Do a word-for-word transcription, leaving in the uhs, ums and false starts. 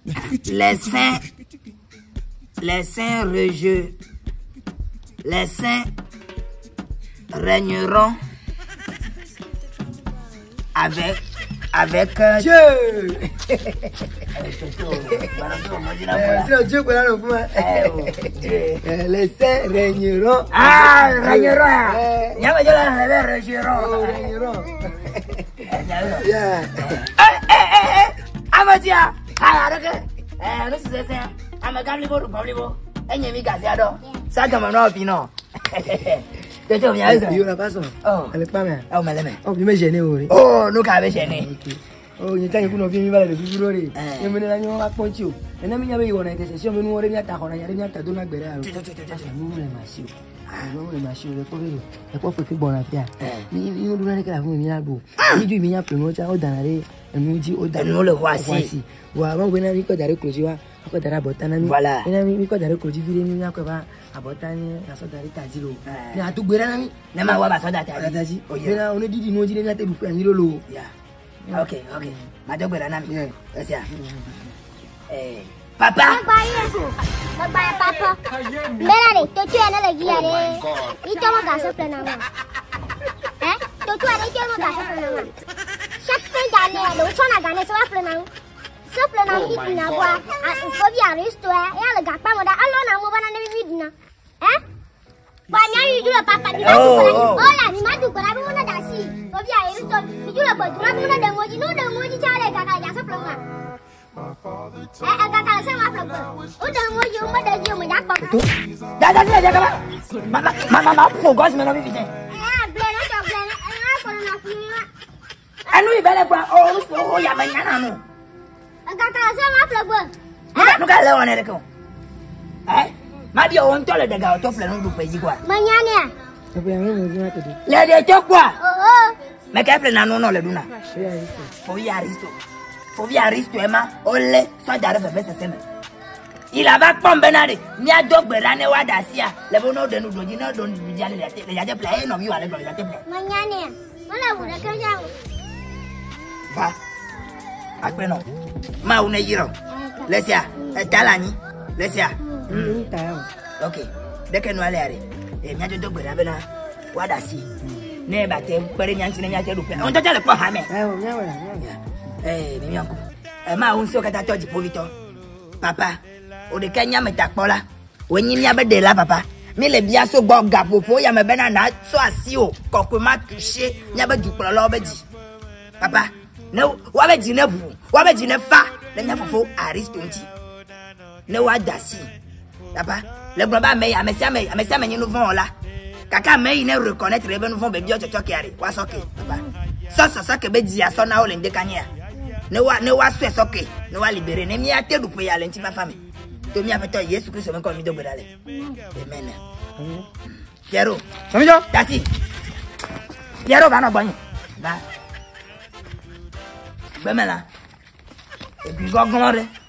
Les saints, les saints rejeux, les saints régneront avec, avec euh, Dieu. C'est Dieu qu'on a le pouvoir. Les saints régneront. Ah, régneront. Y'a pas de la régneront. Régneront. Yeah. Eh, eh, eh, eh. Amatia. Ah, ok. Eh, nous c'est ça. Amaga libo, libo. Enye mi gasiado. Ça comme un opinion. Tu te viens ça. Il n'a pas ça. Oh, elle est pas bien. Oh, mais mais. Oh, il m'a gêné oui. Oh, nous qu'avait gêné. Oh, il y a tant que nous vivons mal de vivre là. Il me l'a mis en poncho. Et n'a mis à y on a été session mais nous on revient à on a rien à donner à Béra. Nous les machines. Nous les machines le pauvre. Le pauvre fait bonne affaire. Ni nous donner que la vous mi labo. Ni du mi a peu moi ça au danare. Nous dit au danare. Nous le voici. Wa ma wena mi ko dare ko jiwa. Ko dare botana mi. Voilà. Ina mi ko dare ko ji vire mi ko ba abotani na so dare tajiro. Ni atugbera na mi. Na ma wa ba so da taji. Ina oni didi no ji ni ate du plan lo. Yeah. Ok, ok. Madogbera na mi. Yes ya. Eh, papa. Bye papa. Mera to tu ana lagi are. Ito mo gasa plan na. Eh? To tu are ito mo gasa plan na. Chaque gane lo chona gane so plan na. So plan na hit na kwa. Fo bi aristo e ya le gapa mo da allo na mo bana na bi na. Eh? Banya yu jula papa di ma tu ko. Ola ni ma tu ko la mo na da si. Fo bi aristo ni jula bo dura mo na da ngoji no da ngoji chale kaka ya so plan na. Eh, eh, kakak saya maaf loh. Udah mau jumpa dah jumpa dapat. Itu. Dah dah dah dah. Mama mama mama fokus mana bibi. Eh, blend aja blend. Eh, kalau nak punya. Anu ibale kwa oh oh ya manyana no. Kakak saya maaf loh. Nuka nuka leo ane reko. Eh? Madi o ntole daga o tofle no dupe jikwa. Manyana. Tapi yang ini mau tadi. Le de chokwa. Oh oh. Mekeple na no no le duna. Ya itu. Faut y aristo. Faut y aristo ema ole so dare fe fe seme. Il va pombe na de ni adogbera ne wa dasia le bono de nu doji na do ni jale le le ya je play no mi wa le do ya te play. Manyana. Mana udah kerja. Va. Akpe no. Ma une yiro. Lesia, talani. Lesia. Ini tahu. OK. Deke no ale are. E mi ajo gbera be na wa dasi. Ne ba te pere nyanti ne mi ajo dupe. On jale po ha me. Eh, o nyawa la. Eh, mi yanku. Eh ma un so kata toji povito. Papa, o de kenya metapola. Wenyi mi abede la papa. Mi le bia so gbo gapofo ya me be na na so asi o. Kokwe ma toucher, mi abedu pro lo beji. Papa, ne wa beji ne bu, wa beji ne fa. Le nya fofo aristonti. Ne wa dasi. Papa, le global me ya me sia me, me sia me nyinu von la. Kaka me ne reconnaître be nu von be bio chocho kiare. Wa soke, papa. So so so ke be di aso na o le ndekanya. Ne wa ne wa so soke, ne wa libérer ne mi ate du pe ya le nti fa fa me. To mi apeto Yesu Christ me ko mi do gbedale. Amen. Piero, Samijo, dasi. Piero va na gbanyin. Ba. Bemela. E bi gogon re.